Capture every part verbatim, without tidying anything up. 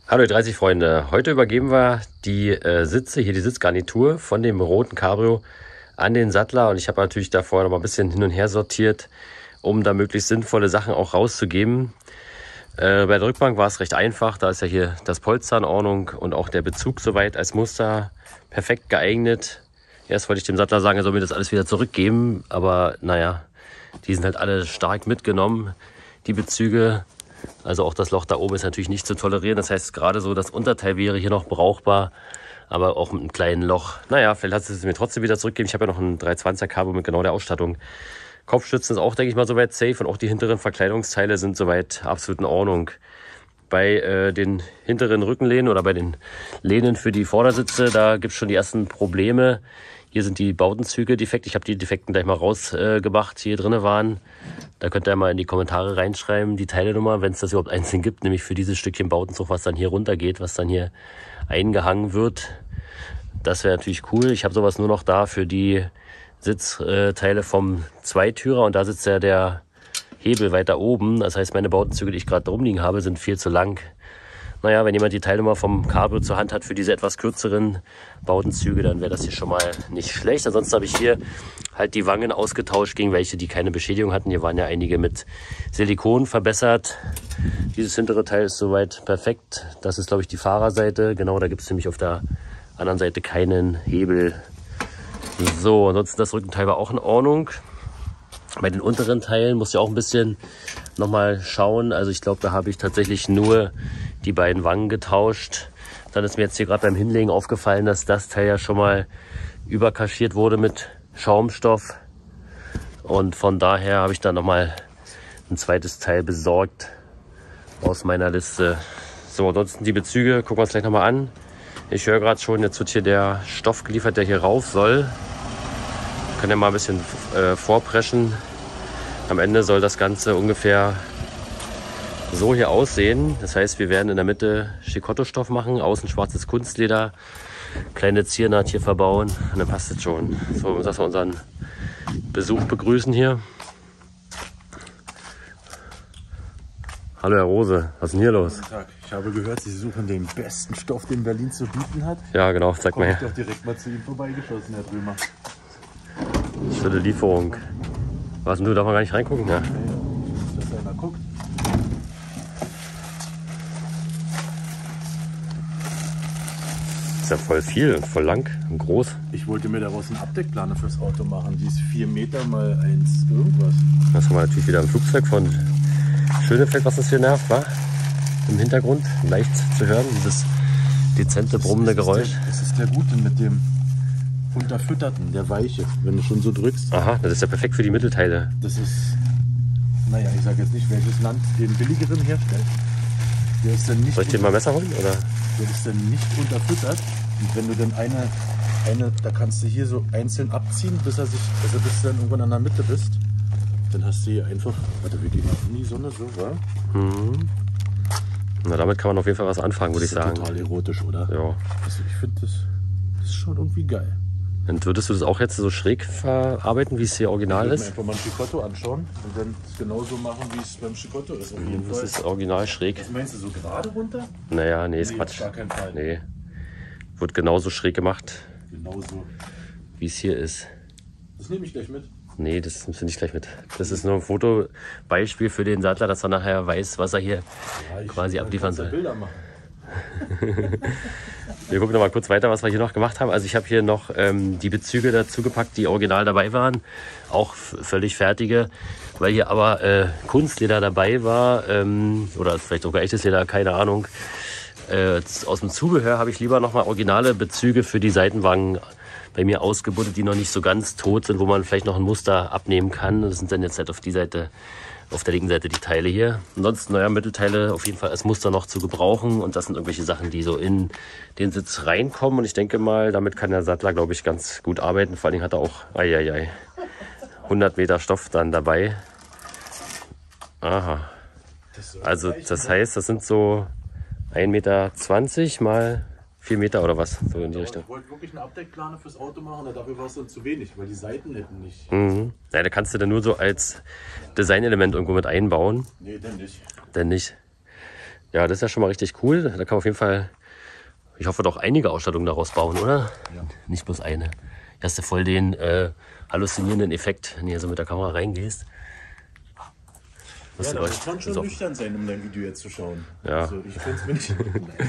Hallo ihr dreißig Freunde, heute übergeben wir die äh, Sitze, hier die Sitzgarnitur von dem roten Cabrio an den Sattler und ich habe natürlich da vorher noch mal ein bisschen hin und her sortiert, um da möglichst sinnvolle Sachen auch rauszugeben. Äh, bei der Rückbank war es recht einfach, da ist ja hier das Polster in Ordnung und auch der Bezug soweit als Muster perfekt geeignet. Erst wollte ich dem Sattler sagen, er soll mir das alles wieder zurückgeben, aber naja, die sind halt alle stark mitgenommen, die Bezüge. Also auch das Loch da oben ist natürlich nicht zu tolerieren. Das heißt, gerade so das Unterteil wäre hier noch brauchbar, aber auch mit einem kleinen Loch. Naja, vielleicht hat es mir trotzdem wieder zurückgegeben. Ich habe ja noch ein dreihundertzwanziger Cabrio mit genau der Ausstattung. Kopfstützen ist auch, denke ich mal, soweit safe und auch die hinteren Verkleidungsteile sind soweit absolut in Ordnung. Bei äh, den hinteren Rückenlehnen oder bei den Lehnen für die Vordersitze, da gibt es schon die ersten Probleme. Hier sind die Bautenzüge defekt. Ich habe die Defekten gleich mal rausgemacht, äh, die hier drin waren. Da könnt ihr mal in die Kommentare reinschreiben, die Teilenummer, wenn es das überhaupt einzeln gibt, nämlich für dieses Stückchen Bautenzug, was dann hier runter geht, was dann hier eingehangen wird. Das wäre natürlich cool. Ich habe sowas nur noch da für die Sitzteile vom Zweitürer und da sitzt ja der Hebel weiter oben. Das heißt, meine Bautenzüge, die ich gerade drum liegen habe, sind viel zu lang. Naja, wenn jemand die Teilnummer vom Cabrio zur Hand hat für diese etwas kürzeren Bautenzüge, dann wäre das hier schon mal nicht schlecht. Ansonsten habe ich hier halt die Wangen ausgetauscht gegen welche, die keine Beschädigung hatten. Hier waren ja einige mit Silikon verbessert. Dieses hintere Teil ist soweit perfekt. Das ist, glaube ich, die Fahrerseite. Genau, da gibt es nämlich auf der anderen Seite keinen Hebel. So, ansonsten das Rückenteil war auch in Ordnung. Bei den unteren Teilen muss ich auch ein bisschen nochmal schauen. Also ich glaube, da habe ich tatsächlich nur die beiden Wangen getauscht. Dann ist mir jetzt hier gerade beim Hinlegen aufgefallen, dass das Teil ja schon mal überkaschiert wurde mit Schaumstoff. Und von daher habe ich dann nochmal ein zweites Teil besorgt aus meiner Liste. So, ansonsten die Bezüge, gucken wir uns gleich nochmal an. Ich höre gerade schon, jetzt wird hier der Stoff geliefert, der hier rauf soll. Können ja mal ein bisschen äh, vorpreschen. Am Ende soll das Ganze ungefähr so hier aussehen. Das heißt, wir werden in der Mitte Schikotto-Stoff machen, außen schwarzes Kunstleder, kleine Ziernaht hier verbauen und dann passt es schon. So, dass wir unseren Besuch begrüßen hier. Hallo Herr Rose, was ist denn hier los? Guten Tag. Ich habe gehört, Sie suchen den besten Stoff, den Berlin zu bieten hat. Ja genau, sag mal her. Ich bin doch direkt mal zu Ihnen vorbeigeschossen, Herr Drömer. Schöne Lieferung. Was denn du, darf man gar nicht reingucken? Ja. Okay, dass einer guckt. Ist ja voll viel, voll lang und groß. Ich wollte mir daraus einen Abdeckplaner fürs Auto machen. Die ist vier Meter mal eins irgendwas. Das haben wir natürlich wieder im Flugzeug von Schönefeld, was uns hier nervt, war im Hintergrund leicht zu hören, dieses dezente brummende das Geräusch. Der, das ist der Gute mit dem Unterfütterten, der Weiche, wenn du schon so drückst. Aha, das ist ja perfekt für die Mittelteile. Das ist, naja, ich sage jetzt nicht, welches Land den billigeren herstellt. Der ist dann nicht. Soll ich dir mal Messer holen? Oder? Der ist dann nicht unterfüttert. Und wenn du dann eine, eine, da kannst du hier so einzeln abziehen, bis er sich, also bis du dann irgendwann an der Mitte bist. Dann hast du hier einfach, warte, wir gehen mal in die Sonne, so, wa? Mhm. Na, damit kann man auf jeden Fall was anfangen, würde ich Das ist sagen. total erotisch, oder? Ja. Also ich finde, das, das ist schon irgendwie geil. Und würdest du das auch jetzt so schräg verarbeiten, wie es hier original Ich würde ist? mir einfach mal ein Schikotto anschauen und dann genauso machen, wie es beim Schikotto ist. Auf jeden Das Fall. ist original schräg. Was meinst du, so gerade runter? Naja, nee, ist Nee, Quatsch. auf gar keinen Fall. Nee. Wird genauso schräg gemacht, Genauso. wie es hier ist. Das nehme ich gleich mit. Nee, das nimmst du nicht gleich mit. Das ist nur ein Fotobeispiel für den Sattler, dass er nachher weiß, was er hier Ja, ich quasi abliefern kannst ja soll. Bilder machen. Wir gucken noch mal kurz weiter, was wir hier noch gemacht haben. Also ich habe hier noch ähm, die Bezüge dazu gepackt, die original dabei waren. Auch völlig fertige. Weil hier aber äh, Kunstleder dabei war, ähm, oder vielleicht sogar echtes Leder, keine Ahnung. Äh, aus dem Zubehör habe ich lieber noch mal originale Bezüge für die Seitenwangen bei mir ausgebuddelt, die noch nicht so ganz tot sind, wo man vielleicht noch ein Muster abnehmen kann. Das sind dann jetzt halt auf die Seite, auf der linken Seite die Teile hier. Ansonsten, naja, Mittelteile auf jeden Fall als Muster noch zu gebrauchen. Und das sind irgendwelche Sachen, die so in den Sitz reinkommen. Und ich denke mal, damit kann der Sattler, glaube ich, ganz gut arbeiten. Vor allen Dingen hat er auch, ai, ai, ai, hundert Meter Stoff dann dabei. Aha. Also das heißt, das sind so ein Meter zwanzig mal vier Meter oder was, so in die Richtung. Ich wollte wirklich eine Abdeckplane fürs Auto machen, dafür war es dann zu wenig, weil die Seiten hätten nicht. Mhm. Ja, da kannst du dann nur so als Designelement irgendwo mit einbauen. Nee, denn nicht. Denn nicht. Ja, das ist ja schon mal richtig cool. Da kann man auf jeden Fall, ich hoffe, doch einige Ausstattungen daraus bauen, oder? Ja. Nicht bloß eine. Du hast ja voll den äh, halluzinierenden Effekt, wenn du hier so mit der Kamera reingehst. Ja, da muss man schon so nüchtern sein, um dein Video jetzt zu schauen. Ja. Also ich finde es mir nicht.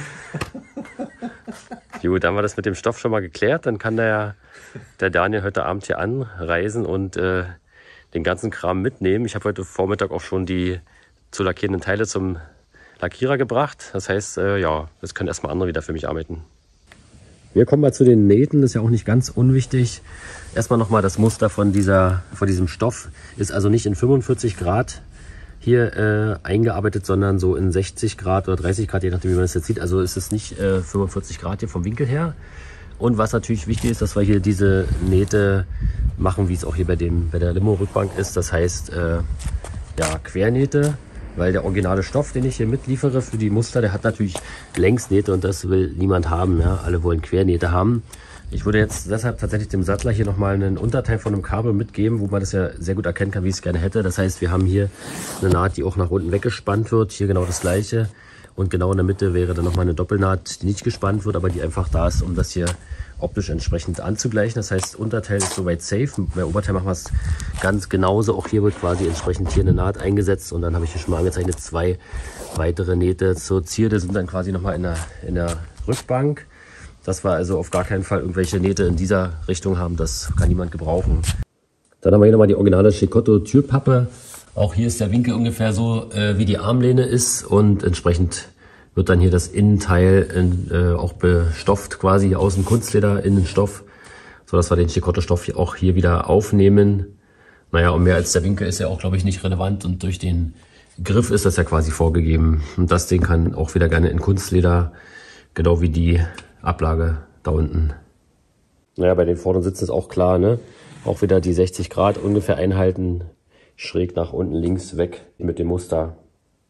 Gut, dann haben wir das mit dem Stoff schon mal geklärt. Dann kann der, der Daniel heute Abend hier anreisen und äh, den ganzen Kram mitnehmen. Ich habe heute Vormittag auch schon die zu lackierenden Teile zum Lackierer gebracht. Das heißt, äh, ja, das können erstmal andere wieder für mich arbeiten. Wir kommen mal zu den Nähten, das ist ja auch nicht ganz unwichtig. Erstmal nochmal das Muster von, dieser, von diesem Stoff. Ist also nicht in fünfundvierzig Grad hier äh, eingearbeitet, sondern so in sechzig Grad oder dreißig Grad, je nachdem wie man es jetzt sieht. Also ist es nicht äh, fünfundvierzig Grad hier vom Winkel her. Und was natürlich wichtig ist, dass wir hier diese Nähte machen, wie es auch hier bei, dem, bei der Limo-Rückbank ist. Das heißt, äh, ja, Quernähte, weil der originale Stoff, den ich hier mitliefere für die Muster, der hat natürlich Längsnähte und das will niemand haben. Ja? Alle wollen Quernähte haben. Ich würde jetzt deshalb tatsächlich dem Sattler hier nochmal einen Unterteil von einem Kabel mitgeben, wo man das ja sehr gut erkennen kann, wie ich es gerne hätte. Das heißt, wir haben hier eine Naht, die auch nach unten weggespannt wird. Hier genau das gleiche. Und genau in der Mitte wäre dann nochmal eine Doppelnaht, die nicht gespannt wird, aber die einfach da ist, um das hier optisch entsprechend anzugleichen. Das heißt, Unterteil ist soweit safe. Bei Oberteil machen wir es ganz genauso. Auch hier wird quasi entsprechend hier eine Naht eingesetzt. Und dann habe ich hier schon mal angezeichnet, zwei weitere Nähte zur Zierde sind dann quasi nochmal in der, in der Rückbank. Dass wir also auf gar keinen Fall irgendwelche Nähte in dieser Richtung haben, das kann niemand gebrauchen. Dann haben wir hier nochmal die originale Cecotto Türpappe. Auch hier ist der Winkel ungefähr so, äh, wie die Armlehne ist und entsprechend wird dann hier das Innenteil in, äh, auch bestofft, quasi außen Kunstleder, Innenstoff, sodass wir den Cecotto-Stoff auch hier wieder aufnehmen. Naja, und mehr als der Winkel ist ja auch, glaube ich, nicht relevant und durch den Griff ist das ja quasi vorgegeben. Und das Ding kann auch wieder gerne in Kunstleder, genau wie die Ablage da unten. Naja, bei den vorderen Sitzen ist auch klar, ne? Auch wieder die sechzig Grad ungefähr einhalten, schräg nach unten links weg mit dem Muster.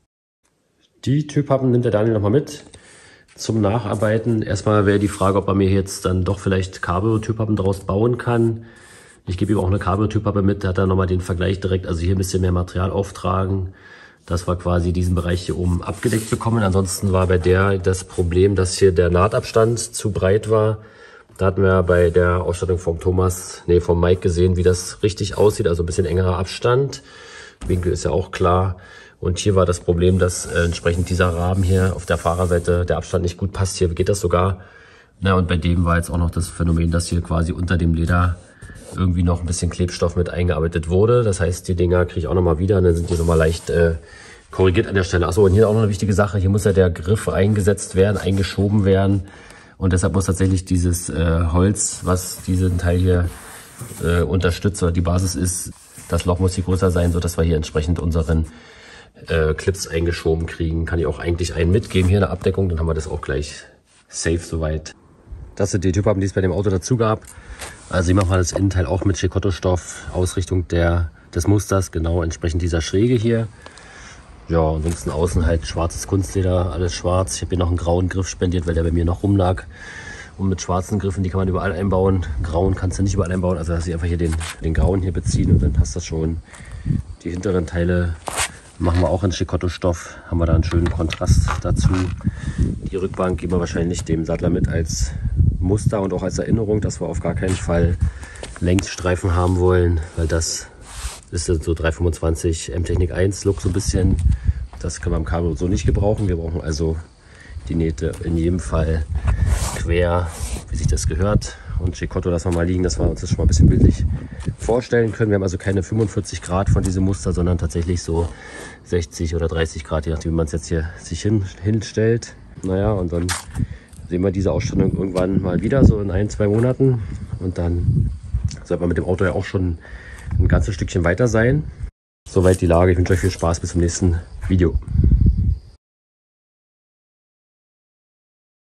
Die Türpappen nimmt der Daniel nochmal mit zum Nacharbeiten. Erstmal wäre die Frage, ob er mir jetzt dann doch vielleicht Cabrio-Türpappen daraus bauen kann. Ich gebe ihm auch eine Cabrio-Türpappe mit, da hat er nochmal den Vergleich direkt, also hier ein bisschen mehr Material auftragen, dass wir quasi diesen Bereich hier oben abgedeckt bekommen. Ansonsten war bei der das Problem, dass hier der Nahtabstand zu breit war. Da hatten wir bei der Ausstattung vom Thomas, nee, vom Mike gesehen, wie das richtig aussieht. Also ein bisschen engerer Abstand. Winkel ist ja auch klar. Und hier war das Problem, dass äh, entsprechend dieser Rahmen hier auf der Fahrerseite der Abstand nicht gut passt. Hier geht das sogar. Na, und bei dem war jetzt auch noch das Phänomen, dass hier quasi unter dem Leder irgendwie noch ein bisschen Klebstoff mit eingearbeitet wurde. Das heißt, die Dinger kriege ich auch nochmal wieder und dann sind die nochmal leicht äh, korrigiert an der Stelle. Achso, und hier auch noch eine wichtige Sache. Hier muss ja der Griff eingesetzt werden, eingeschoben werden. Und deshalb muss tatsächlich dieses äh, Holz, was diesen Teil hier äh, unterstützt oder die Basis ist, das Loch muss hier größer sein, sodass wir hier entsprechend unseren äh, Clips eingeschoben kriegen. Kann ich auch eigentlich einen mitgeben hier in der Abdeckung, dann haben wir das auch gleich safe soweit. Das sind die Türpappen, die es bei dem Auto dazu gab. Also hier machen wir das Innenteil auch mit Cecotto-Stoff, Ausrichtung der, des Musters, genau entsprechend dieser Schräge hier. Ja, ansonsten außen halt schwarzes Kunstleder, alles schwarz. Ich habe hier noch einen grauen Griff spendiert, weil der bei mir noch rumlag. Und mit schwarzen Griffen, die kann man überall einbauen. Grauen kannst du nicht überall einbauen, also dass ich einfach hier den, den grauen hier beziehen und dann passt das schon. Die hinteren Teile machen wir auch in Cecotto-Stoff, haben wir da einen schönen Kontrast dazu. Die Rückbank geben wir wahrscheinlich dem Sattler mit als Muster und auch als Erinnerung, dass wir auf gar keinen Fall Längsstreifen haben wollen, weil das ist so drei fünfundzwanzig M-Technik eins Look so ein bisschen. Das können wir im Cabrio so nicht gebrauchen. Wir brauchen also die Nähte in jedem Fall quer, wie sich das gehört. Und Cecotto lassen wir mal liegen, dass wir uns das schon mal ein bisschen bildlich vorstellen können. Wir haben also keine fünfundvierzig Grad von diesem Muster, sondern tatsächlich so sechzig oder dreißig Grad, je nachdem, wie man es jetzt hier sich hin, hinstellt. Naja, und dann sehen wir diese Ausstattung irgendwann mal wieder, so in ein, zwei Monaten. Und dann sollte man mit dem Auto ja auch schon ein ganzes Stückchen weiter sein. Soweit die Lage. Ich wünsche euch viel Spaß. Bis zum nächsten Video.